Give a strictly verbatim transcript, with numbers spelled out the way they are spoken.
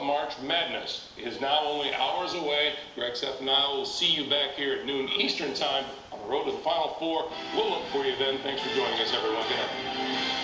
March Madness is now only hours away. Greg, Seth, and I will see you back here at noon Eastern Time on the road to the Final Four. We'll look for you then. Thanks for joining us, everyone. Good night.